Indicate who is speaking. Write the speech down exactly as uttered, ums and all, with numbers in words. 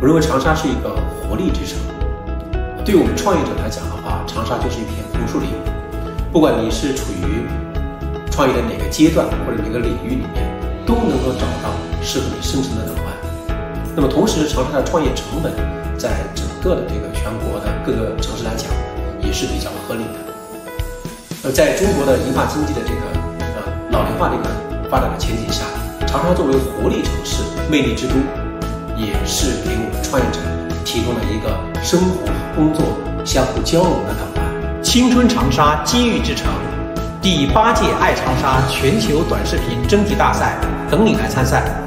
Speaker 1: 认为长沙是一个活力之城。对于我们创业者来讲的话，长沙就是一片红树林。不管你是处于创业的哪个阶段或者哪个领域里面，都能够找到适合你生存的港湾。那么同时，长沙的创业成本在整个的这个全国的各个城市来讲，也是比较合理的。呃，在中国的银发经济的这个呃老龄化这个发展的前景下，长沙作为活力城市、魅力之都，也是给我们创业者提供了一个生活和工作相互交融的港湾。
Speaker 2: 青春长沙，机遇之城，第八届爱长沙全球短视频征集大赛等你来参赛。